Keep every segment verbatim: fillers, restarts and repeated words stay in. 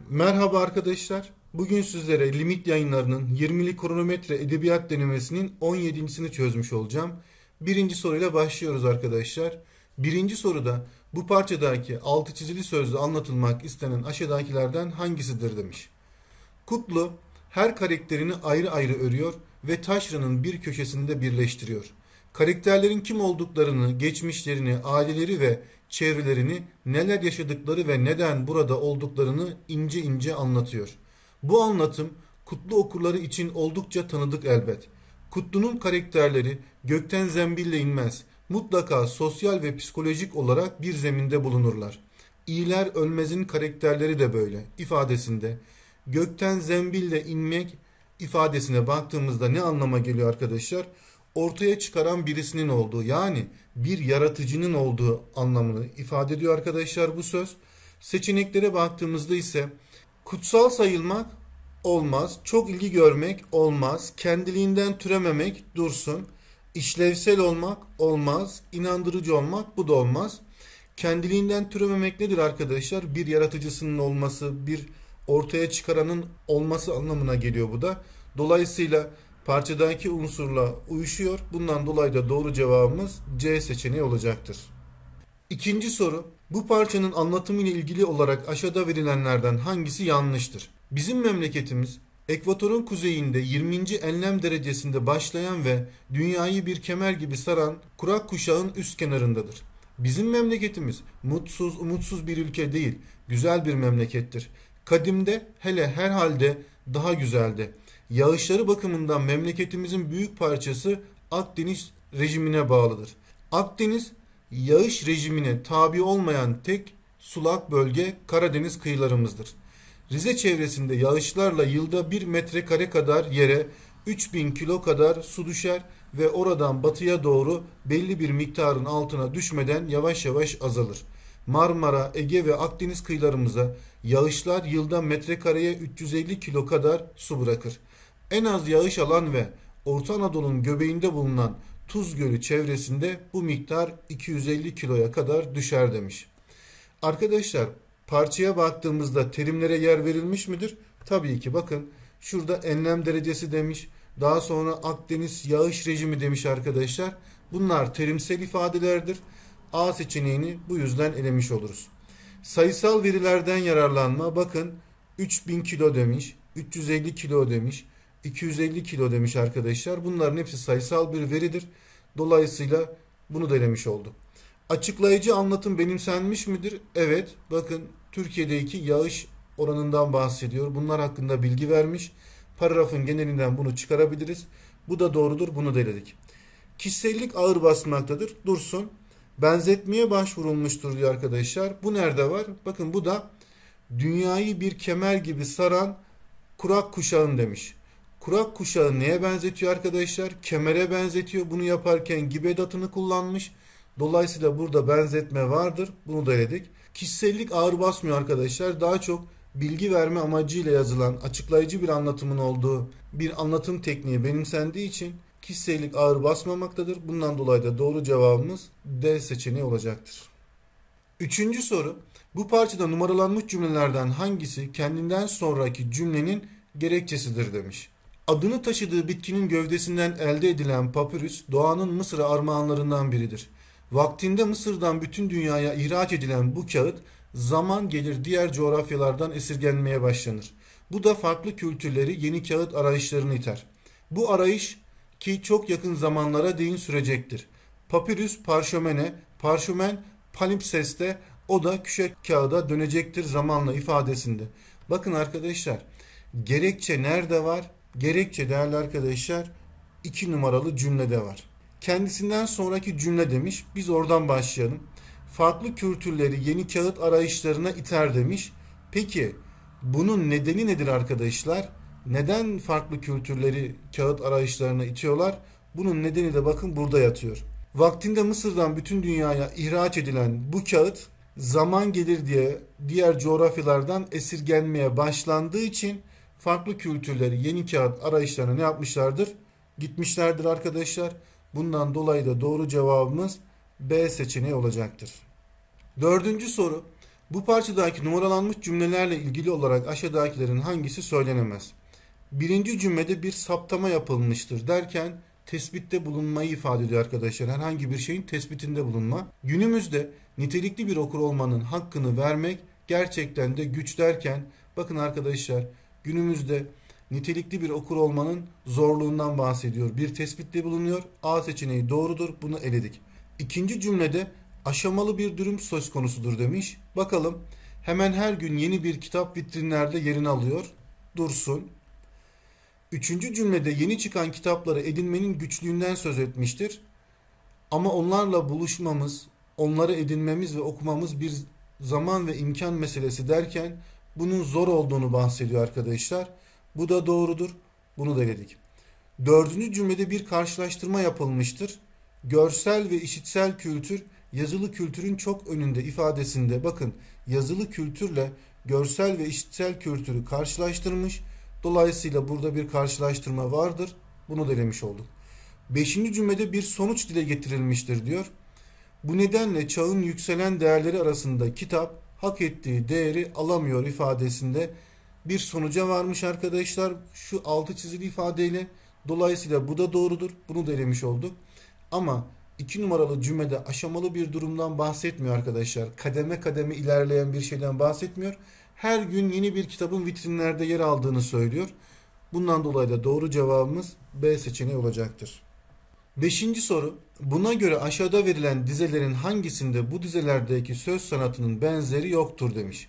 Merhaba arkadaşlar. Bugün sizlere Limit Yayınları'nın yirmili kronometre edebiyat denemesinin on yedincisini çözmüş olacağım. Birinci soruyla başlıyoruz arkadaşlar. Birinci soruda bu parçadaki altı çizili sözle anlatılmak istenen aşağıdakilerden hangisidir demiş. Kutlu her karakterini ayrı ayrı örüyor ve taşranın bir köşesinde birleştiriyor. Karakterlerin kim olduklarını, geçmişlerini, aileleri ve çevrelerini, neler yaşadıkları ve neden burada olduklarını ince ince anlatıyor. Bu anlatım Kutlu okurları için oldukça tanıdık elbet. Kutlu'nun karakterleri gökten zembille inmez. Mutlaka sosyal ve psikolojik olarak bir zeminde bulunurlar. İyiler ölmez'in karakterleri de böyle ifadesinde gökten zembille inmek ifadesine baktığımızda ne anlama geliyor arkadaşlar? Ortaya çıkaran birisinin olduğu, yani bir yaratıcının olduğu anlamını ifade ediyor arkadaşlar bu söz. Seçeneklere baktığımızda ise kutsal sayılmak olmaz, çok ilgi görmek olmaz, kendiliğinden türememek dursun, işlevsel olmak olmaz, inandırıcı olmak bu da olmaz. Kendiliğinden türememek nedir arkadaşlar? Bir yaratıcısının olması, bir ortaya çıkaranın olması anlamına geliyor bu da. Dolayısıyla parçadaki unsurla uyuşuyor. Bundan dolayı da doğru cevabımız C seçeneği olacaktır. İkinci soru. Bu parçanın anlatımı ile ilgili olarak aşağıda verilenlerden hangisi yanlıştır? Bizim memleketimiz ekvatorun kuzeyinde yirminci enlem derecesinde başlayan ve dünyayı bir kemer gibi saran kurak kuşağın üst kenarındadır. Bizim memleketimiz mutsuz, umutsuz bir ülke değil, güzel bir memlekettir. Kadimde, hele herhalde daha güzeldi. Yağışları bakımından memleketimizin büyük parçası Akdeniz rejimine bağlıdır. Akdeniz, yağış rejimine tabi olmayan tek sulak bölge Karadeniz kıyılarımızdır. Rize çevresinde yağışlarla yılda bir metrekare kadar yere üç bin kilo kadar su düşer ve oradan batıya doğru belli bir miktarın altına düşmeden yavaş yavaş azalır. Marmara, Ege ve Akdeniz kıyılarımıza yağışlar yılda metrekareye üç yüz elli kilo kadar su bırakır. En az yağış alan ve Orta Anadolu'nun göbeğinde bulunan Tuz Gölü çevresinde bu miktar iki yüz elli kiloya kadar düşer demiş. Arkadaşlar parçaya baktığımızda terimlere yer verilmiş midir? Tabii ki bakın şurada enlem derecesi demiş. Daha sonra Akdeniz yağış rejimi demiş arkadaşlar. Bunlar terimsel ifadelerdir. A seçeneğini bu yüzden elemiş oluruz. Sayısal verilerden yararlanma, bakın üç bin kilo demiş, üç yüz elli kilo demiş, iki yüz elli kilo demiş arkadaşlar. Bunların hepsi sayısal bir veridir. Dolayısıyla bunu da elemiş olduk. Açıklayıcı anlatım benimsenmiş midir? Evet. Bakın Türkiye'deki yağış oranından bahsediyor. Bunlar hakkında bilgi vermiş. Paragrafın genelinden bunu çıkarabiliriz. Bu da doğrudur. Bunu da eledik. Kişisellik ağır basmaktadır. Dursun. Benzetmeye başvurulmuştur diyor arkadaşlar. Bu nerede var? Bakın bu da dünyayı bir kemer gibi saran kurak kuşağın demiş. Kurak kuşağı neye benzetiyor arkadaşlar? Kemere benzetiyor. Bunu yaparken gibi edatını kullanmış. Dolayısıyla burada benzetme vardır. Bunu da eledik. Kişisellik ağır basmıyor arkadaşlar. Daha çok bilgi verme amacıyla yazılan açıklayıcı bir anlatımın olduğu bir anlatım tekniği benimsendiği için kişisellik ağır basmamaktadır. Bundan dolayı da doğru cevabımız D seçeneği olacaktır. Üçüncü soru. Bu parçada numaralanmış cümlelerden hangisi kendinden sonraki cümlenin gerekçesidir demiş. Adını taşıdığı bitkinin gövdesinden elde edilen papyrus doğanın Mısır'a armağanlarından biridir. Vaktinde Mısır'dan bütün dünyaya ihraç edilen bu kağıt zaman gelir diğer coğrafyalardan esirgenmeye başlanır. Bu da farklı kültürleri yeni kağıt arayışlarını iter. Bu arayış ki çok yakın zamanlara değin sürecektir. Papyrus parşömene, parşömen palimpseste, o da küşek kağıda dönecektir zamanla ifadesinde. Bakın arkadaşlar, gerekçe nerede var? Gerekçe değerli arkadaşlar iki numaralı cümlede var. Kendisinden sonraki cümle demiş. Biz oradan başlayalım. Farklı kültürleri yeni kağıt arayışlarına iter demiş. Peki bunun nedeni nedir arkadaşlar? Neden farklı kültürleri kağıt arayışlarına itiyorlar? Bunun nedeni de bakın burada yatıyor. Vaktinde Mısır'dan bütün dünyaya ihraç edilen bu kağıt zaman gelir diye diğer coğrafyalardan esirgenmeye başlandığı için farklı kültürleri yeni kağıt arayışlarına ne yapmışlardır? Gitmişlerdir arkadaşlar. Bundan dolayı da doğru cevabımız B seçeneği olacaktır. Dördüncü soru. Bu parçadaki numaralanmış cümlelerle ilgili olarak aşağıdakilerin hangisi söylenemez? Birinci cümlede bir saptama yapılmıştır derken tespitte bulunmayı ifade ediyor arkadaşlar. Herhangi bir şeyin tespitinde bulunma. Günümüzde nitelikli bir okur olmanın hakkını vermek gerçekten de güç derken bakın arkadaşlar günümüzde nitelikli bir okur olmanın zorluğundan bahsediyor. Bir tespitte bulunuyor. A seçeneği doğrudur. Bunu eledik. İkinci cümlede aşamalı bir durum söz konusudur demiş. Bakalım hemen her gün yeni bir kitap vitrinlerde yerini alıyor. Dursun. Üçüncü cümlede yeni çıkan kitapları edinmenin güçlüğünden söz etmiştir. Ama onlarla buluşmamız, onları edinmemiz ve okumamız bir zaman ve imkan meselesi derken bunun zor olduğunu bahsediyor arkadaşlar. Bu da doğrudur. Bunu da eledik. Dördüncü cümlede bir karşılaştırma yapılmıştır. Görsel ve işitsel kültür yazılı kültürün çok önünde ifadesinde bakın yazılı kültürle görsel ve işitsel kültürü karşılaştırmış. Dolayısıyla burada bir karşılaştırma vardır. Bunu da elemiş olduk. Beşinci cümlede bir sonuç dile getirilmiştir diyor. Bu nedenle çağın yükselen değerleri arasında kitap hak ettiği değeri alamıyor ifadesinde bir sonuca varmış arkadaşlar. Şu altı çizili ifadeyle. Dolayısıyla bu da doğrudur. Bunu da elemiş olduk. Ama iki numaralı cümlede aşamalı bir durumdan bahsetmiyor arkadaşlar. Kademe kademe ilerleyen bir şeyden bahsetmiyor. Her gün yeni bir kitabın vitrinlerde yer aldığını söylüyor. Bundan dolayı da doğru cevabımız B seçeneği olacaktır. Beşinci soru. Buna göre aşağıda verilen dizelerin hangisinde bu dizelerdeki söz sanatının benzeri yoktur demiş.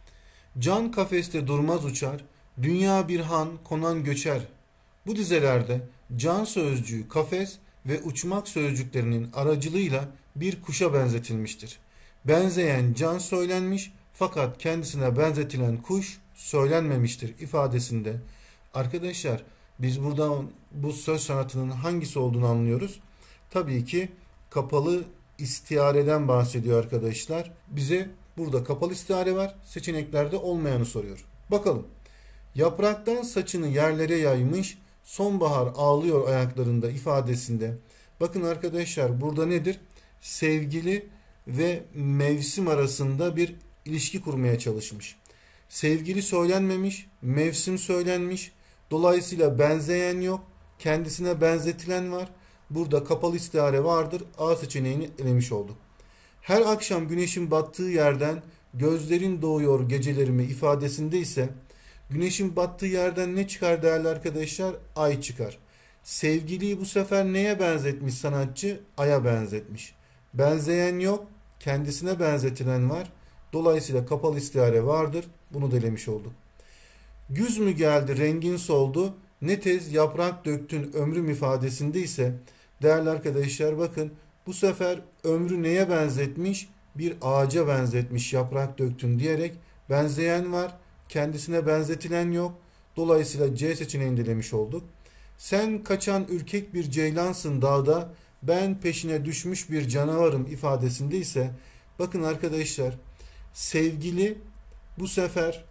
Can kafeste durmaz uçar, dünya bir han konan göçer. Bu dizelerde can sözcüğü kafes ve uçmak sözcüklerinin aracılığıyla bir kuşa benzetilmiştir. Benzeyen can söylenmiş fakat kendisine benzetilen kuş söylenmemiştir ifadesinde. Arkadaşlar biz buradan bu söz sanatının hangisi olduğunu anlıyoruz. Tabii ki kapalı istiareden bahsediyor arkadaşlar. Bize burada kapalı istiare var. Seçeneklerde olmayanı soruyor. Bakalım. Yapraktan saçını yerlere yaymış, sonbahar ağlıyor ayaklarında ifadesinde. Bakın arkadaşlar burada nedir? Sevgili ve mevsim arasında bir ilişki kurmaya çalışmış. Sevgili söylenmemiş, mevsim söylenmiş. Dolayısıyla benzeyen yok, kendisine benzetilen var. Burada kapalı istihare vardır. A seçeneğini elemiş olduk. Her akşam güneşin battığı yerden gözlerin doğuyor gecelerime ifadesinde ise güneşin battığı yerden ne çıkar değerli arkadaşlar? Ay çıkar. Sevgiliyi bu sefer neye benzetmiş sanatçı? Ay'a benzetmiş. Benzeyen yok, kendisine benzetilen var. Dolayısıyla kapalı istihare vardır. Bunu da elemiş olduk. Güz mü geldi rengin soldu, ne tez yaprak döktün ömrüm ifadesinde ise değerli arkadaşlar bakın bu sefer ömrü neye benzetmiş? Bir ağaca benzetmiş yaprak döktün diyerek benzeyen var, kendisine benzetilen yok. Dolayısıyla C seçeneğini elemiş olduk. Sen kaçan ürkek bir ceylansın dağda, ben peşine düşmüş bir canavarım ifadesinde ise bakın arkadaşlar sevgili bu sefer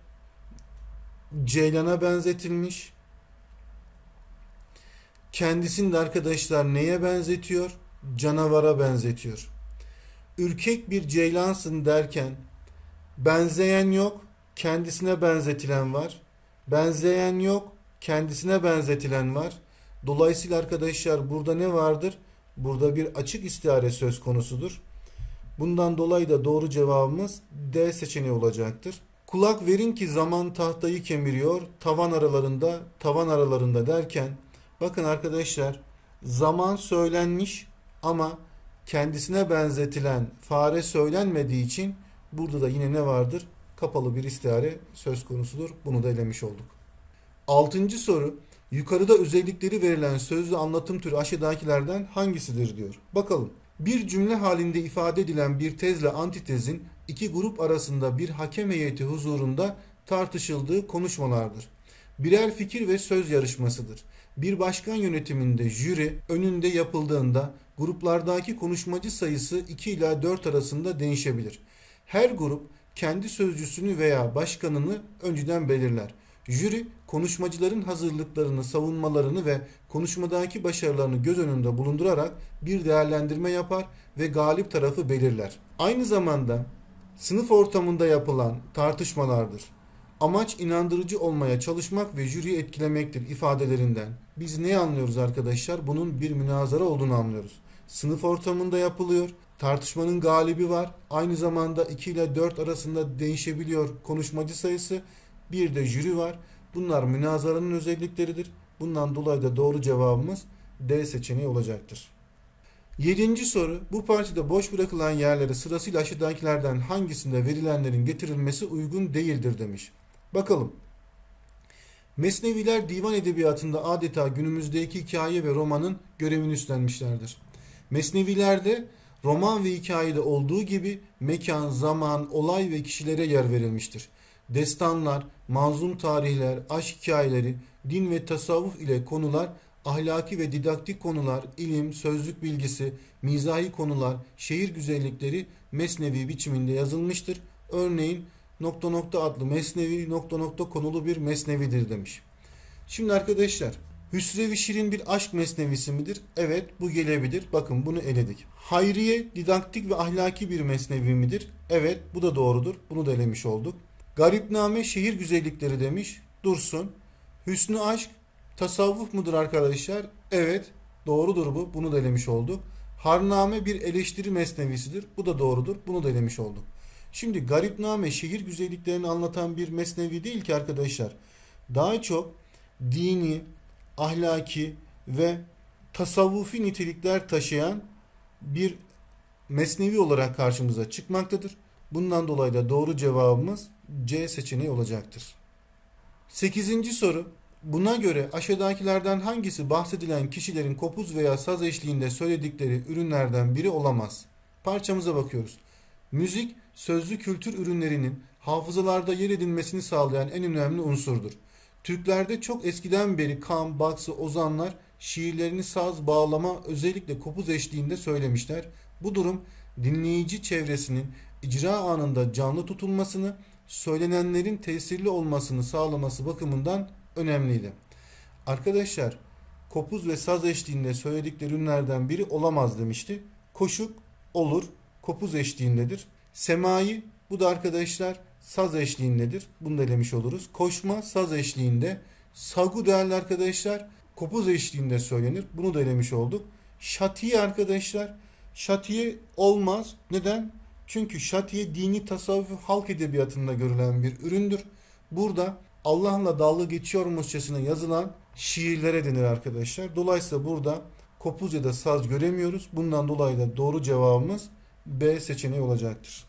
ceylana benzetilmiş. Kendisini de arkadaşlar neye benzetiyor? Canavara benzetiyor. Ürkek bir ceylansın derken benzeyen yok, kendisine benzetilen var. Benzeyen yok, kendisine benzetilen var. Dolayısıyla arkadaşlar burada ne vardır? Burada bir açık istihare söz konusudur. Bundan dolayı da doğru cevabımız D seçeneği olacaktır. Kulak verin ki zaman tahtayı kemiriyor, tavan aralarında, tavan aralarında derken bakın arkadaşlar zaman söylenmiş ama kendisine benzetilen fare söylenmediği için burada da yine ne vardır? Kapalı bir istihare söz konusudur. Bunu da elemiş olduk. Altıncı soru. Yukarıda özellikleri verilen sözlü anlatım türü aşağıdakilerden hangisidir diyor. Bakalım. Bir cümle halinde ifade edilen bir tezle antitezin iki grup arasında bir hakem heyeti huzurunda tartışıldığı konuşmalardır. Birer fikir ve söz yarışmasıdır. Bir başkan yönetiminde jüri önünde yapıldığında gruplardaki konuşmacı sayısı iki ila dört arasında değişebilir. Her grup kendi sözcüsünü veya başkanını önceden belirler. Jüri konuşmacıların hazırlıklarını, savunmalarını ve konuşmadaki başarılarını göz önünde bulundurarak bir değerlendirme yapar ve galip tarafı belirler. Aynı zamanda Sınıf ortamında yapılan tartışmalardır. Amaç inandırıcı olmaya çalışmak ve jüriyi etkilemektir ifadelerinden. Biz ne anlıyoruz arkadaşlar? Bunun bir münazara olduğunu anlıyoruz. Sınıf ortamında yapılıyor. Tartışmanın galibi var. Aynı zamanda iki ile dört arasında değişebiliyor konuşmacı sayısı. Bir de jüri var. Bunlar münazaranın özellikleridir. Bundan dolayı da doğru cevabımız D seçeneği olacaktır. Yedinci soru. Bu parçada boş bırakılan yerlere sırasıyla aşağıdakilerden hangisinde verilenlerin getirilmesi uygun değildir demiş. Bakalım. Mesneviler divan edebiyatında adeta günümüzdeki hikaye ve romanın görevini üstlenmişlerdir. Mesnevilerde roman ve hikayede olduğu gibi mekan, zaman, olay ve kişilere yer verilmiştir. Destanlar, manzum tarihler, aşk hikayeleri, din ve tasavvuf ile konular, ahlaki ve didaktik konular, ilim, sözlük bilgisi, mizahi konular, şehir güzellikleri mesnevi biçiminde yazılmıştır. Örneğin nokta nokta adlı mesnevi nokta nokta konulu bir mesnevidir demiş. Şimdi arkadaşlar, Hüsrev-i Şirin bir aşk mesnevisi midir? Evet, bu gelebilir. Bakın bunu eledik. Hayriye didaktik ve ahlaki bir mesnevi midir? Evet, bu da doğrudur. Bunu da elemiş olduk. Garipname şehir güzellikleri demiş. Dursun. Hüsnü aşk tasavvuf mudur arkadaşlar? Evet, doğrudur bu. Bunu da elemiş olduk. Harname bir eleştiri mesnevisidir. Bu da doğrudur. Bunu da elemiş olduk. Şimdi Garipname şehir güzelliklerini anlatan bir mesnevi değil ki arkadaşlar. Daha çok dini, ahlaki ve tasavvufi nitelikler taşıyan bir mesnevi olarak karşımıza çıkmaktadır. Bundan dolayı da doğru cevabımız C seçeneği olacaktır. Sekizinci soru. Buna göre aşağıdakilerden hangisi bahsedilen kişilerin kopuz veya saz eşliğinde söyledikleri ürünlerden biri olamaz? Parçamıza bakıyoruz. Müzik, sözlü kültür ürünlerinin hafızalarda yer edinmesini sağlayan en önemli unsurdur. Türklerde çok eskiden beri kam, baksı, ozanlar şiirlerini saz, bağlama, özellikle kopuz eşliğinde söylemişler. Bu durum dinleyici çevresinin icra anında canlı tutulmasını, söylenenlerin tesirli olmasını sağlaması bakımından önemliydi. Arkadaşlar, kopuz ve saz eşliğinde söyledikleri ürünlerden biri olamaz demişti. Koşuk olur, kopuz eşliğindedir. Semai, bu da arkadaşlar saz eşliğindedir. Bunu da elemiş oluruz. Koşma saz eşliğinde. Sagu değerli arkadaşlar kopuz eşliğinde söylenir. Bunu da elemiş olduk. Şatiye arkadaşlar. Şatiye olmaz. Neden? Çünkü şatiye dini tasavvuf halk edebiyatında görülen bir üründür. Burada Allah'la dalga geçiyormuşçasına yazılan şiirlere denir arkadaşlar. Dolayısıyla burada kopuz ya da saz göremiyoruz. Bundan dolayı da doğru cevabımız B seçeneği olacaktır.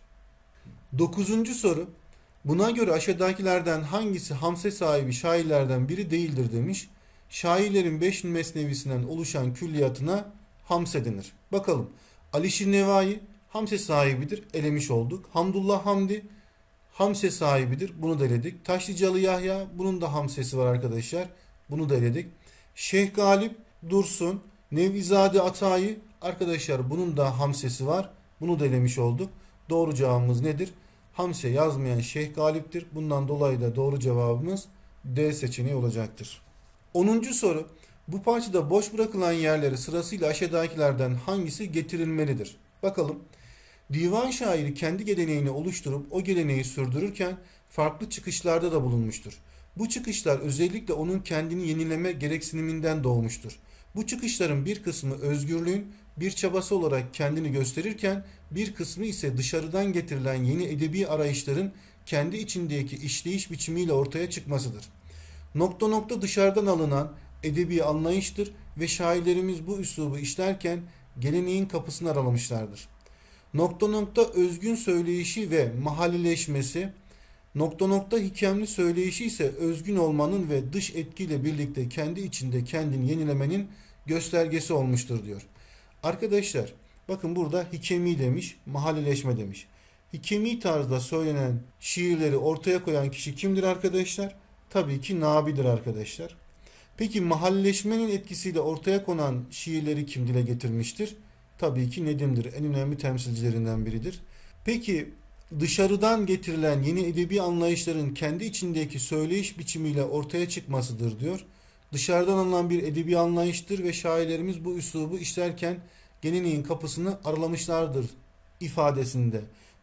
Dokuzuncu soru. Buna göre aşağıdakilerden hangisi hamse sahibi şairlerden biri değildir demiş. Şairlerin beş mesnevisinden oluşan külliyatına hamse denir. Bakalım. Alişir Nevai hamse sahibidir. Elemiş olduk. Hamdullah Hamdi hamse sahibidir. Bunu da eledik. Taşlıcalı Yahya bunun da hamsesi var arkadaşlar. Bunu da eledik. Şeyh Galip Dursun, Nevizade Atayi arkadaşlar bunun da hamsesi var. Bunu da elemiş olduk. Doğru cevabımız nedir? Hamse yazmayan Şeyh Galip'tir. Bundan dolayı da doğru cevabımız D seçeneği olacaktır. onuncu soru. Bu parçada boş bırakılan yerleri sırasıyla aşağıdakilerden hangisi getirilmelidir? Bakalım. Divan şairi kendi geleneğini oluşturup o geleneği sürdürürken farklı çıkışlarda da bulunmuştur. Bu çıkışlar özellikle onun kendini yenileme gereksiniminden doğmuştur. Bu çıkışların bir kısmı özgürlüğün bir çabası olarak kendini gösterirken bir kısmı ise dışarıdan getirilen yeni edebi arayışların kendi içindeki işleyiş biçimiyle ortaya çıkmasıdır. Nokta nokta dışarıdan alınan edebi anlayıştır ve şairlerimiz bu üslubu işlerken geleneğin kapısını aralamışlardır. Nokta nokta özgün söyleyişi ve mahallileşmesi, nokta nokta hikemli söyleyişi ise özgün olmanın ve dış etkiyle birlikte kendi içinde kendini yenilemenin göstergesi olmuştur diyor. Arkadaşlar bakın burada hikemi demiş, mahallileşme demiş. Hikemi tarzda söylenen şiirleri ortaya koyan kişi kimdir arkadaşlar? Tabii ki Nabi'dir arkadaşlar. Peki mahallileşmenin etkisiyle ortaya konan şiirleri kim dile getirmiştir? Tabii ki Nedim'dir. En önemli temsilcilerinden biridir. Peki dışarıdan getirilen yeni edebi anlayışların kendi içindeki söyleyiş biçimiyle ortaya çıkmasıdır diyor. Dışarıdan alınan bir edebi anlayıştır ve şairlerimiz bu üslubu işlerken geleneğin kapısını aralamışlardır ifadesinde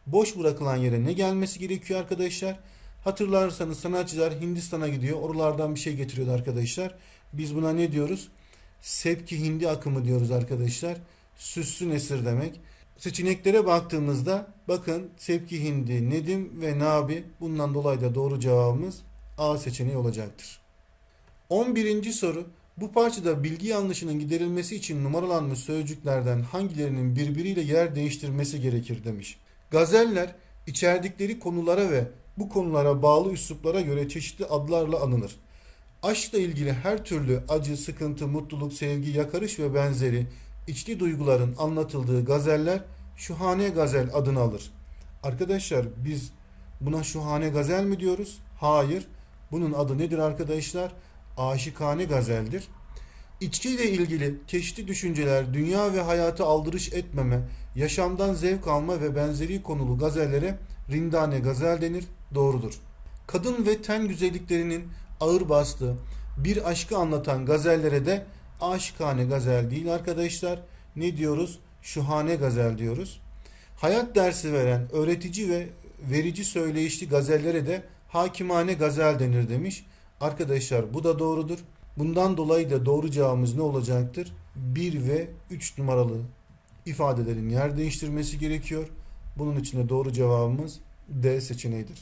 boş bırakılan yere ne gelmesi gerekiyor arkadaşlar? Hatırlarsanız sanatçılar Hindistan'a gidiyor. Oralardan bir şey getiriyordu arkadaşlar. Biz buna ne diyoruz? Sepki hindi akımı diyoruz arkadaşlar. Süslü nesir demek. Seçeneklere baktığımızda bakın Sepki Hindi, Nedim ve Nabi, bundan dolayı da doğru cevabımız A seçeneği olacaktır. on birinci soru. Bu parçada bilgi yanlışının giderilmesi için numaralanmış sözcüklerden hangilerinin birbiriyle yer değiştirmesi gerekir demiş. Gazeller içerdikleri konulara ve bu konulara bağlı üsluplara göre çeşitli adlarla anılır. Aşkla ilgili her türlü acı, sıkıntı, mutluluk, sevgi, yakarış ve benzeri içli duyguların anlatıldığı gazeller şuhane gazel adını alır. Arkadaşlar biz buna şuhane gazel mi diyoruz? Hayır. Bunun adı nedir arkadaşlar? Aşıkane gazeldir. İçkiyle ilgili çeşitli düşünceler, dünya ve hayatı aldırış etmeme, yaşamdan zevk alma ve benzeri konulu gazellere rindane gazel denir. Doğrudur. Kadın ve ten güzelliklerinin ağır bastığı bir aşkı anlatan gazellere de aşıkane gazel değil arkadaşlar. Ne diyoruz? Şuhane gazel diyoruz. Hayat dersi veren, öğretici ve verici söyleyişli gazellere de hakimane gazel denir demiş. Arkadaşlar bu da doğrudur. Bundan dolayı da doğru cevabımız ne olacaktır? bir ve üç numaralı ifadelerin yer değiştirmesi gerekiyor. Bunun için de doğru cevabımız D seçeneğidir.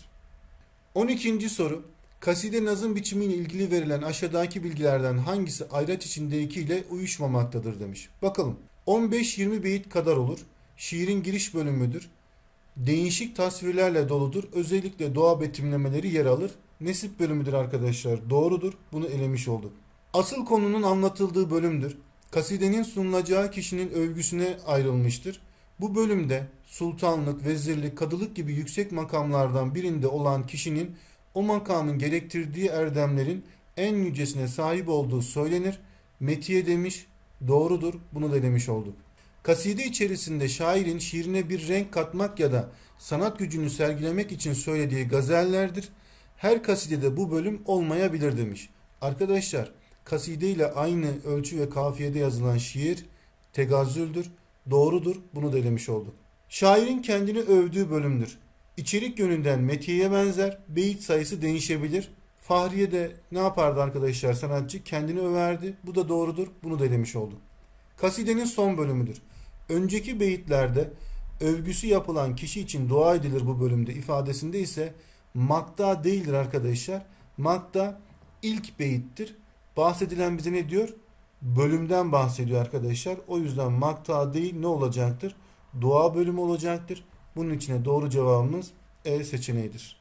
on ikinci soru. Kaside nazım biçimiyle ilgili verilen aşağıdaki bilgilerden hangisi ayraç içindeki ile uyuşmamaktadır demiş. Bakalım. on beş yirmi beyit kadar olur. Şiirin giriş bölümüdür. Değişik tasvirlerle doludur. Özellikle doğa betimlemeleri yer alır. Nesip bölümüdür arkadaşlar. Doğrudur. Bunu elemiş olduk. Asıl konunun anlatıldığı bölümdür. Kasidenin sunulacağı kişinin övgüsüne ayrılmıştır. Bu bölümde sultanlık, vezirlik, kadılık gibi yüksek makamlardan birinde olan kişinin o makamın gerektirdiği erdemlerin en yücesine sahip olduğu söylenir. Metiye demiş. Doğrudur. Bunu da demiş olduk. Kaside içerisinde şairin şiirine bir renk katmak ya da sanat gücünü sergilemek için söylediği gazellerdir. Her kasidede bu bölüm olmayabilir demiş. Arkadaşlar kaside ile aynı ölçü ve kafiyede yazılan şiir tegazzüldür. Doğrudur. Bunu da elemiş olduk. Şairin kendini övdüğü bölümdür. İçerik yönünden metiyeye benzer. Beyit sayısı değişebilir. Fahriye de ne yapardı arkadaşlar sanatçı? Kendini överdi. Bu da doğrudur. Bunu da elemiş olduk. Kasidenin son bölümüdür. Önceki beyitlerde övgüsü yapılan kişi için dua edilir bu bölümde ifadesinde ise makta değildir arkadaşlar. Makta ilk beyittir. Bahsedilen bize ne diyor? Bölümden bahsediyor arkadaşlar. O yüzden makta değil ne olacaktır? Dua bölümü olacaktır. Bunun içine doğru cevabımız E seçeneğidir.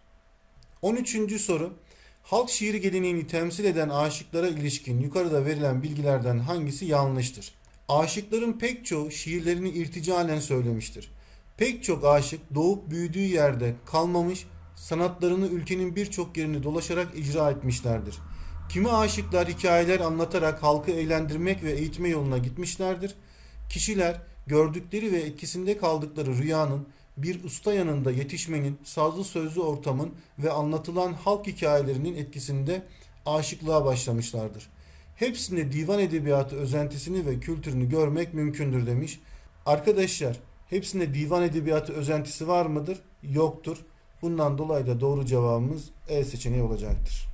on üçüncü soru. Halk şiiri geleneğini temsil eden aşıklara ilişkin yukarıda verilen bilgilerden hangisi yanlıştır? Aşıkların pek çoğu şiirlerini irticalen söylemiştir. Pek çok aşık doğup büyüdüğü yerde kalmamış, sanatlarını ülkenin birçok yerini dolaşarak icra etmişlerdir. Kimi aşıklar hikayeler anlatarak halkı eğlendirmek ve eğitme yoluna gitmişlerdir. Kişiler gördükleri ve etkisinde kaldıkları rüyanın, bir usta yanında yetişmenin, sazlı sözlü ortamın ve anlatılan halk hikayelerinin etkisinde aşıklığa başlamışlardır. Hepsinde divan edebiyatı özentisini ve kültürünü görmek mümkündür demiş. Arkadaşlar hepsinde divan edebiyatı özentisi var mıdır? Yoktur. Bundan dolayı da doğru cevabımız E seçeneği olacaktır.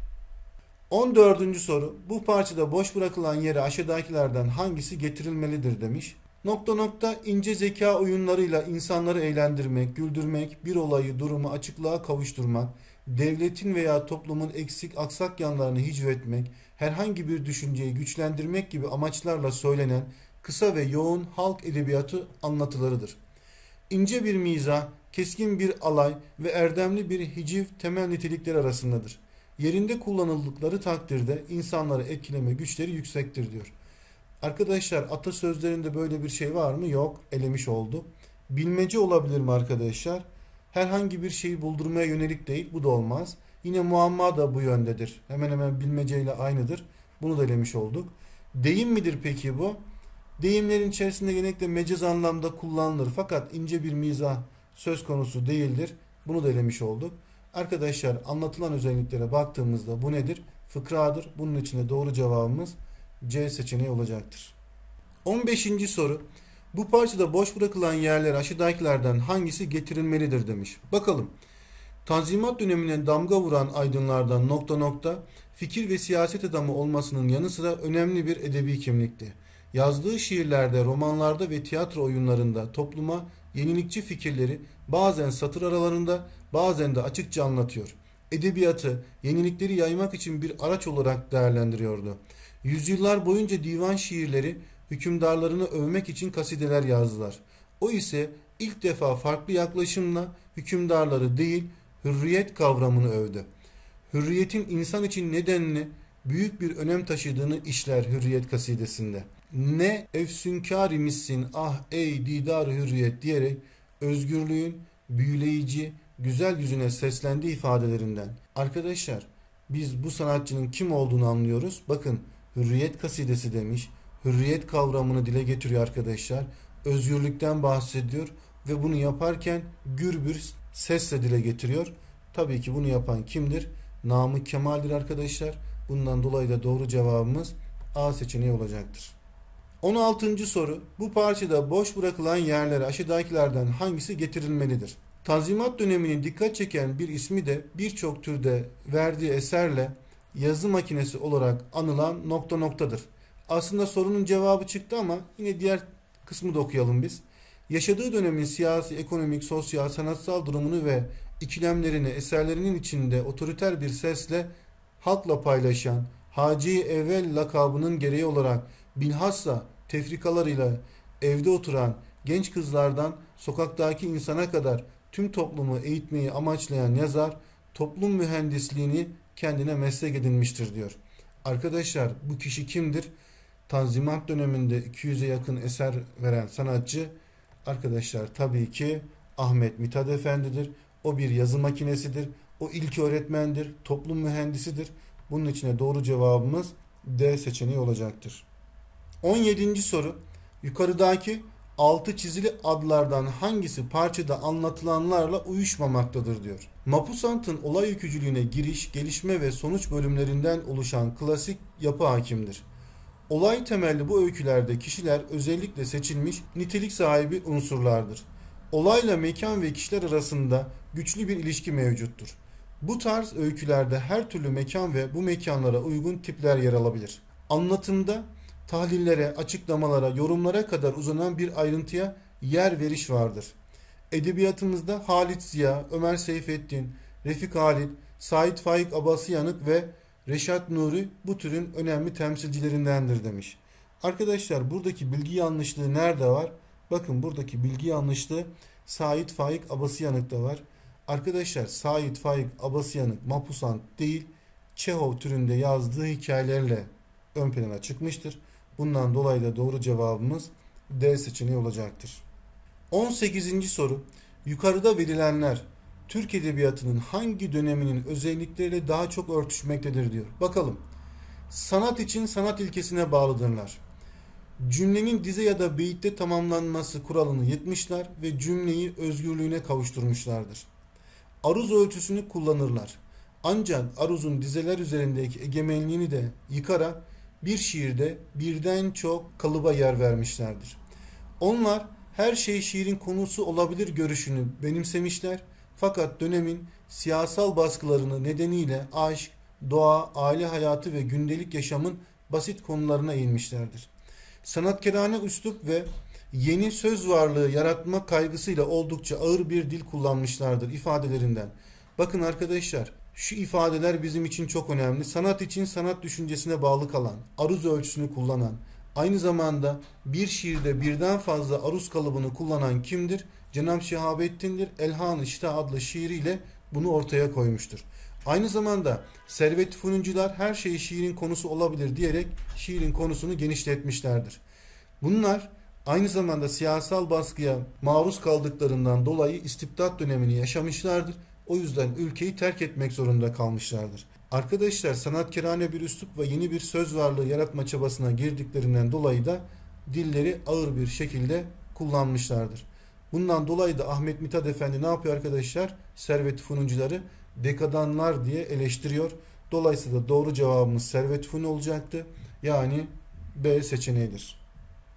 on dördüncü soru. Bu parçada boş bırakılan yere aşağıdakilerden hangisi getirilmelidir demiş. Nokta nokta ince zeka oyunlarıyla insanları eğlendirmek, güldürmek, bir olayı, durumu açıklığa kavuşturmak, devletin veya toplumun eksik aksak yanlarını hicvetmek, herhangi bir düşünceyi güçlendirmek gibi amaçlarla söylenen kısa ve yoğun halk edebiyatı anlatılarıdır. İnce bir mizah, keskin bir alay ve erdemli bir hiciv temel nitelikleri arasındadır. Yerinde kullanıldıkları takdirde insanları etkileme güçleri yüksektir diyor. Arkadaşlar atasözlerinde böyle bir şey var mı? Yok. Elemiş oldu. Bilmece olabilir mi arkadaşlar? Herhangi bir şeyi buldurmaya yönelik değil. Bu da olmaz. Yine muamma da bu yöndedir. Hemen hemen bilmeceyle aynıdır. Bunu da elemiş olduk. Deyim midir peki bu? Deyimlerin içerisinde genellikle mecaz anlamda kullanılır. Fakat ince bir mizah söz konusu değildir. Bunu da elemiş olduk. Arkadaşlar anlatılan özelliklere baktığımızda bu nedir? Fıkradır. Bunun için de doğru cevabımız C seçeneği olacaktır. on beşinci soru. Bu parçada boş bırakılan yerler aşağıdakilerden hangisi getirilmelidir demiş. Bakalım. Tanzimat dönemine damga vuran aydınlardan nokta nokta fikir ve siyaset adamı olmasının yanı sıra önemli bir edebi kimlikti. Yazdığı şiirlerde, romanlarda ve tiyatro oyunlarında topluma yenilikçi fikirleri bazen satır aralarında, bazen de açıkça anlatıyor. Edebiyatı, yenilikleri yaymak için bir araç olarak değerlendiriyordu. Yüzyıllar boyunca divan şiirleri hükümdarlarını övmek için kasideler yazdılar. O ise ilk defa farklı yaklaşımla hükümdarları değil, hürriyet kavramını övdü. Hürriyetin insan için nedenli büyük bir önem taşıdığını işler Hürriyet kasidesinde. Ne efsünkâr imişsin ah ey didar hürriyet diyerek özgürlüğün büyüleyici, güzel yüzüne seslendiği ifadelerinden. Arkadaşlar biz bu sanatçının kim olduğunu anlıyoruz. Bakın Hürriyet kasidesi demiş. Hürriyet kavramını dile getiriyor arkadaşlar. Özgürlükten bahsediyor ve bunu yaparken gür bir sesle dile getiriyor. Tabii ki bunu yapan kimdir? Namık Kemal'dir arkadaşlar. Bundan dolayı da doğru cevabımız A seçeneği olacaktır. on altıncı soru. Bu parçada boş bırakılan yerlere aşağıdakilerden hangisi getirilmelidir? Tanzimat döneminin dikkat çeken bir ismi de birçok türde verdiği eserle yazı makinesi olarak anılan nokta noktadır. Aslında sorunun cevabı çıktı ama yine diğer kısmı da okuyalım biz. Yaşadığı dönemin siyasi, ekonomik, sosyal, sanatsal durumunu ve ikilemlerini eserlerinin içinde otoriter bir sesle halkla paylaşan, Hacı-i Evvel lakabının gereği olarak bilhassa tefrikalarıyla evde oturan genç kızlardan sokaktaki insana kadar tüm toplumu eğitmeyi amaçlayan yazar, toplum mühendisliğini kendine meslek edinmiştir diyor. Arkadaşlar bu kişi kimdir? Tanzimat döneminde iki yüze yakın eser veren sanatçı arkadaşlar tabii ki Ahmet Mithat Efendi'dir. O bir yazı makinesidir. O ilk öğretmendir. Toplum mühendisidir. Bunun içine doğru cevabımız D seçeneği olacaktır. on yedinci soru. Yukarıdaki altı çizili adlardan hangisi parçada anlatılanlarla uyuşmamaktadır diyor. Mapusant'ın olay yükücülüğüne giriş, gelişme ve sonuç bölümlerinden oluşan klasik yapı hakimdir. Olay temelli bu öykülerde kişiler özellikle seçilmiş nitelik sahibi unsurlardır. Olayla mekan ve kişiler arasında güçlü bir ilişki mevcuttur. Bu tarz öykülerde her türlü mekan ve bu mekanlara uygun tipler yer alabilir. Anlatımda tahlillere, açıklamalara, yorumlara kadar uzanan bir ayrıntıya yer veriş vardır. Edebiyatımızda Halit Ziya, Ömer Seyfettin, Refik Halit, Sait Faik Abasıyanık ve Reşat Nuri bu türün önemli temsilcilerindendir demiş. Arkadaşlar buradaki bilgi yanlışlığı nerede var? Bakın buradaki bilgi yanlışlığı Sait Faik Abasıyanık'ta var. Arkadaşlar Sait Faik Abasıyanık Mapusant değil, Çehov türünde yazdığı hikayelerle ön plana çıkmıştır. Bundan dolayı da doğru cevabımız D seçeneği olacaktır. on sekizinci soru. Yukarıda verilenler Türk Edebiyatı'nın hangi döneminin özellikleriyle daha çok örtüşmektedir diyor. Bakalım. Sanat için sanat ilkesine bağlıdırlar. Cümlenin dize ya da beyitte tamamlanması kuralını yıkmışlar ve cümleyi özgürlüğüne kavuşturmuşlardır. Aruz ölçüsünü kullanırlar. Ancak aruzun dizeler üzerindeki egemenliğini de yıkarak bir şiirde birden çok kalıba yer vermişlerdir. Onlar her şey şiirin konusu olabilir görüşünü benimsemişler. Fakat dönemin siyasal baskılarını nedeniyle aşk, doğa, aile hayatı ve gündelik yaşamın basit konularına eğilmişlerdir. Sanatkarane üslup ve yeni söz varlığı yaratma kaygısıyla oldukça ağır bir dil kullanmışlardır ifadelerinden. Bakın arkadaşlar, şu ifadeler bizim için çok önemli. Sanat için sanat düşüncesine bağlı kalan, aruz ölçüsünü kullanan, aynı zamanda bir şiirde birden fazla aruz kalıbını kullanan kimdir? Cenab-ı Şehabettin'dir. Elhan-ı Şita adlı şiiriyle bunu ortaya koymuştur. Aynı zamanda Servet-i Fünuncular her şey şiirin konusu olabilir diyerek şiirin konusunu genişletmişlerdir. Bunlar aynı zamanda siyasal baskıya maruz kaldıklarından dolayı istibdat dönemini yaşamışlardır. O yüzden ülkeyi terk etmek zorunda kalmışlardır. Arkadaşlar sanatkarane bir üslup ve yeni bir söz varlığı yaratma çabasına girdiklerinden dolayı da dilleri ağır bir şekilde kullanmışlardır. Bundan dolayı da Ahmet Mithat Efendi ne yapıyor arkadaşlar? Servet-i Fünuncuları dekadanlar diye eleştiriyor. Dolayısıyla doğru cevabımız Servet-i Fünun olacaktı. Yani B seçeneğidir.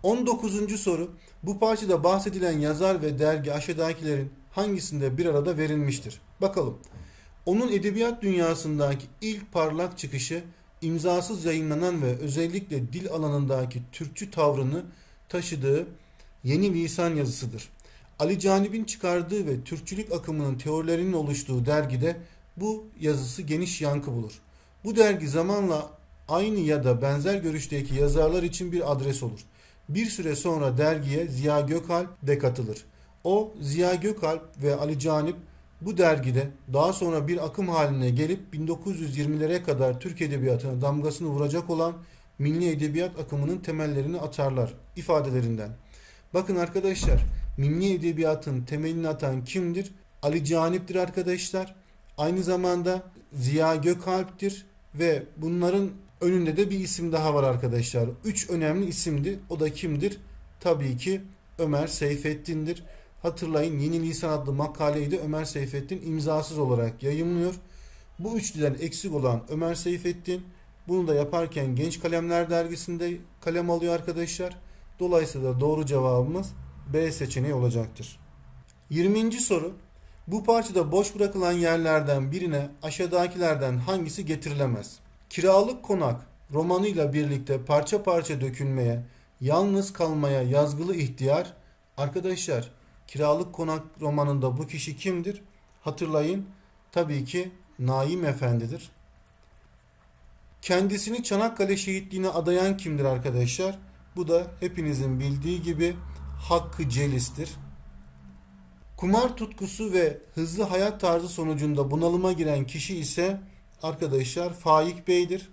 on dokuzuncu soru. Bu parçada bahsedilen yazar ve dergi aşağıdakilerin hangisinde bir arada verilmiştir? Bakalım. Onun edebiyat dünyasındaki ilk parlak çıkışı imzasız yayınlanan ve özellikle dil alanındaki Türkçü tavrını taşıdığı Yeni Lisan yazısıdır. Ali Canip'in çıkardığı ve Türkçülük akımının teorilerinin oluştuğu dergide bu yazısı geniş yankı bulur. Bu dergi zamanla aynı ya da benzer görüşteki yazarlar için bir adres olur. Bir süre sonra dergiye Ziya Gökalp de katılır. O, Ziya Gökalp ve Ali Canip bu dergide daha sonra bir akım haline gelip bin dokuz yüz yirmilere kadar Türk Edebiyatı'na damgasını vuracak olan milli edebiyat akımının temellerini atarlar ifadelerinden. Bakın arkadaşlar, milli edebiyatın temelini atan kimdir? Ali Canip'tir arkadaşlar. Aynı zamanda Ziya Gökalp'tir ve bunların önünde de bir isim daha var arkadaşlar. Üç önemli isimdi. O da kimdir? Tabii ki Ömer Seyfettin'dir. Hatırlayın, Yeni Lisan adlı makaleyi de Ömer Seyfettin imzasız olarak yayımlıyor. Bu üçlüden eksik olan Ömer Seyfettin bunu da yaparken Genç Kalemler dergisinde kalem alıyor arkadaşlar. Dolayısıyla doğru cevabımız B seçeneği olacaktır. yirminci soru. Bu parçada boş bırakılan yerlerden birine aşağıdakilerden hangisi getirilemez? Kiralık Konak romanıyla birlikte parça parça dökülmeye, yalnız kalmaya yazgılı ihtiyar. Arkadaşlar, Kiralık Konak romanında bu kişi kimdir? Hatırlayın, tabii ki Naim Efendi'dir. Kendisini Çanakkale şehitliğine adayan kimdir arkadaşlar? Bu da hepinizin bildiği gibi Hakkı Celis'tir. Kumar tutkusu ve hızlı hayat tarzı sonucunda bunalıma giren kişi ise arkadaşlar Faik Bey'dir.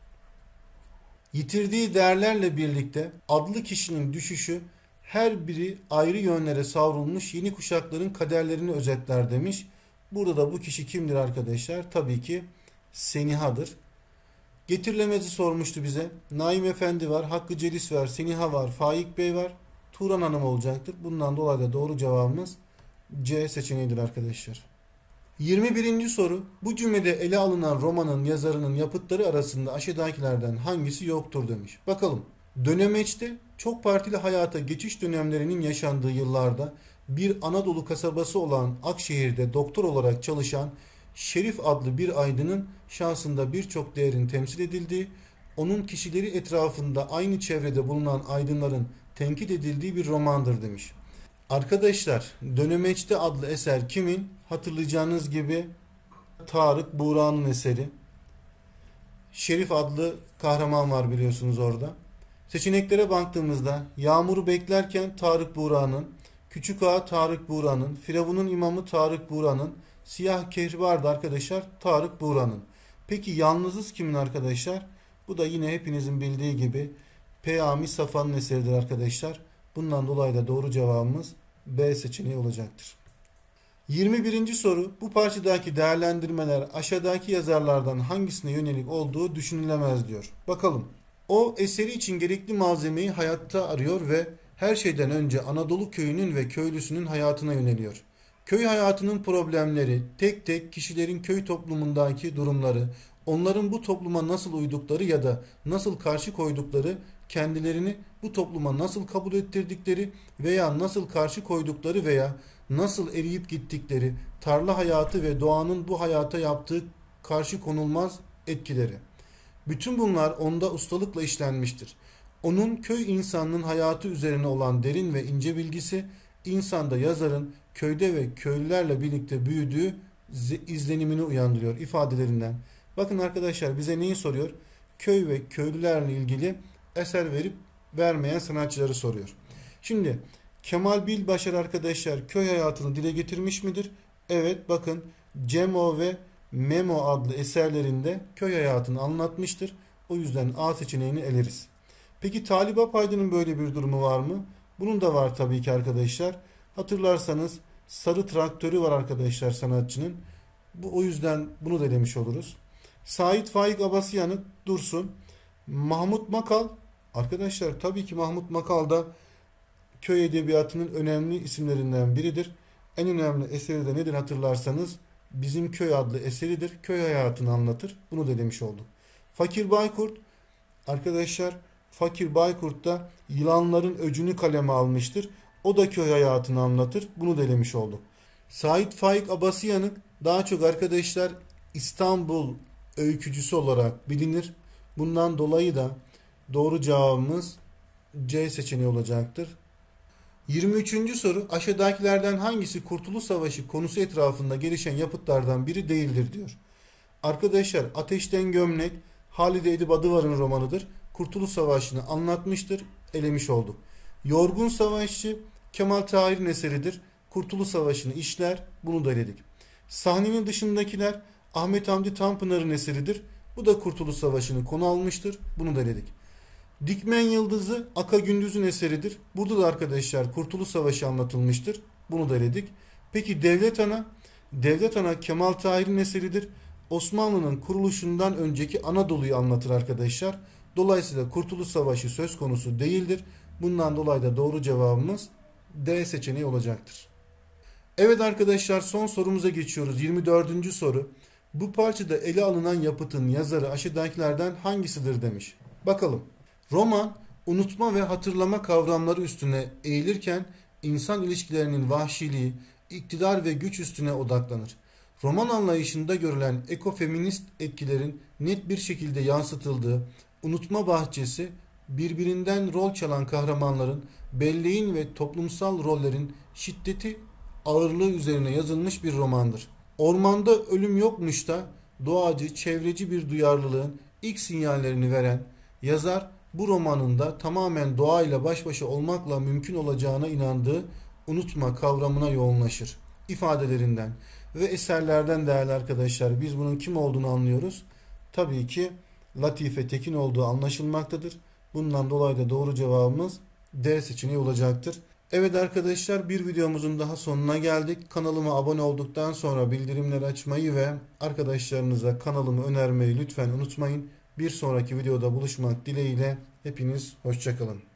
Yitirdiği değerlerle birlikte adlı kişinin düşüşü her biri ayrı yönlere savrulmuş yeni kuşakların kaderlerini özetler demiş. Burada da bu kişi kimdir arkadaşlar? Tabii ki Seniha'dır. Getirilemezi sormuştu bize. Naim Efendi var, Hakkı Celis var, Seniha var, Faik Bey var. Turan Hanım olacaktır. Bundan dolayı da doğru cevabımız C seçeneğidir arkadaşlar. yirmi birinci soru. Bu cümlede ele alınan romanın yazarının yapıtları arasında aşağıdakilerden hangisi yoktur demiş. Bakalım. Dönemeçte çok partili hayata geçiş dönemlerinin yaşandığı yıllarda bir Anadolu kasabası olan Akşehir'de doktor olarak çalışan Şerif adlı bir aydının şahsında birçok değerin temsil edildiği, onun kişileri etrafında aynı çevrede bulunan aydınların tenkit edildiği bir romandır demiş. Arkadaşlar, Dönemeçte adlı eser kimin? Hatırlayacağınız gibi Tarık Buğra'nın eseri. Şerif adlı kahraman var biliyorsunuz orada. Seçeneklere baktığımızda Yağmur'u beklerken Tarık Buğra'nın, Küçük Ağa Tarık Buğra'nın, Firavun'un imamı Tarık Buğra'nın, Siyah Kehribar da arkadaşlar Tarık Buğra'nın. Peki Yalnızız kimin arkadaşlar? Bu da yine hepinizin bildiği gibi Peyami Safa'nın eseridir arkadaşlar. Bundan dolayı da doğru cevabımız B seçeneği olacaktır. yirmi birinci soru. Bu parçadaki değerlendirmeler aşağıdaki yazarlardan hangisine yönelik olduğu düşünülemez diyor. Bakalım. O eseri için gerekli malzemeyi hayatta arıyor ve her şeyden önce Anadolu köyünün ve köylüsünün hayatına yöneliyor. Köy hayatının problemleri, tek tek kişilerin köy toplumundaki durumları, onların bu topluma nasıl uydukları ya da nasıl karşı koydukları, kendilerini bu topluma nasıl kabul ettirdikleri veya nasıl karşı koydukları veya nasıl eriyip gittikleri, tarla hayatı ve doğanın bu hayata yaptığı karşı konulmaz etkileri. Bütün bunlar onda ustalıkla işlenmiştir. Onun köy insanının hayatı üzerine olan derin ve ince bilgisi, insanda yazarın köyde ve köylülerle birlikte büyüdüğü izlenimini uyandırıyor ifadelerinden. Bakın arkadaşlar, bize neyi soruyor? Köy ve köylülerle ilgili eser verip vermeyen sanatçıları soruyor. Şimdi Kemal Bilbaşar arkadaşlar köy hayatını dile getirmiş midir? Evet, bakın Cemo ve Memo adlı eserlerinde köy hayatını anlatmıştır. O yüzden A seçeneğini eleriz. Peki Talip Apaydın'ın böyle bir durumu var mı? Bunun da var tabii ki arkadaşlar. Hatırlarsanız Sarı Traktörü var arkadaşlar sanatçının. Bu, o yüzden bunu da demiş oluruz. Sait Faik Abasıyanık dursun. Mahmut Makal arkadaşlar, tabii ki Mahmut Makal da köy edebiyatının önemli isimlerinden biridir. En önemli eseri de nedir hatırlarsanız Bizim Köy adlı eseridir. Köy hayatını anlatır. Bunu da demiş olduk. Fakir Baykurt arkadaşlar Fakir Baykurt da yılanların öcünü kaleme almıştır. O da köy hayatını anlatır. Bunu da elemiş olduk. Sait Faik Abasıyanık daha çok arkadaşlar İstanbul öykücüsü olarak bilinir. Bundan dolayı da doğru cevabımız C seçeneği olacaktır. yirmi üçüncü soru, aşağıdakilerden hangisi Kurtuluş Savaşı konusu etrafında gelişen yapıtlardan biri değildir diyor. Arkadaşlar Ateşten Gömlek Halide Edip Adıvar'ın romanıdır. Kurtuluş Savaşı'nı anlatmıştır. Elemiş olduk. Yorgun Savaşçı Kemal Tahir'in eseridir. Kurtuluş Savaşı'nı işler. Bunu da eledik. Sahnenin dışındakiler Ahmet Hamdi Tanpınar'ın eseridir. Bu da Kurtuluş Savaşı'nı konu almıştır. Bunu da eledik. Dikmen Yıldızı Aka Gündüz'ün eseridir. Burada da arkadaşlar Kurtuluş Savaşı anlatılmıştır. Bunu da eledik. Peki Devlet Ana? Devlet Ana Kemal Tahir'in eseridir. Osmanlı'nın kuruluşundan önceki Anadolu'yu anlatır arkadaşlar. Dolayısıyla Kurtuluş Savaşı söz konusu değildir. Bundan dolayı da doğru cevabımız D seçeneği olacaktır. Evet arkadaşlar, son sorumuza geçiyoruz. yirmi dördüncü soru. Bu parçada ele alınan yapıtın yazarı aşağıdakilerden hangisidir demiş. Bakalım. Roman, unutma ve hatırlama kavramları üstüne eğilirken insan ilişkilerinin vahşiliği, iktidar ve güç üstüne odaklanır. Roman anlayışında görülen ekofeminist etkilerin net bir şekilde yansıtıldığı Unutma Bahçesi, birbirinden rol çalan kahramanların, belleğin ve toplumsal rollerin şiddeti, ağırlığı üzerine yazılmış bir romandır. Ormanda ölüm yokmuş da doğacı, çevreci bir duyarlılığın ilk sinyallerini veren yazar, bu romanında tamamen doğayla baş başa olmakla mümkün olacağına inandığı unutma kavramına yoğunlaşır. İfadelerinden ve eserlerden değerli arkadaşlar biz bunun kim olduğunu anlıyoruz. Tabii ki Latife Tekin olduğu anlaşılmaktadır. Bundan dolayı da doğru cevabımız D seçeneği olacaktır. Evet arkadaşlar, bir videomuzun daha sonuna geldik. Kanalıma abone olduktan sonra bildirimleri açmayı ve arkadaşlarınıza kanalımı önermeyi lütfen unutmayın. Bir sonraki videoda buluşmak dileğiyle hepiniz hoşça kalın.